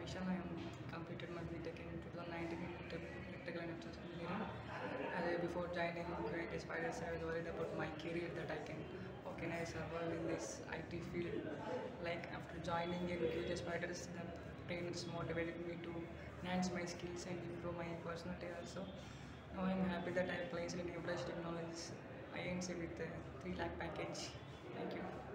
Vishal. I am completed my BTech in 2019 in Electrical and Electronics Engineering. Before joining Creative Spiders, I was worried about my career that how can I survive in this IT field. Like after joining in Creative Spiders, the trainers motivated me to enhance my skills and improve my personality also. Now I am happy that I placed in Average Technologies INC with a 3 lakh package. Thank you.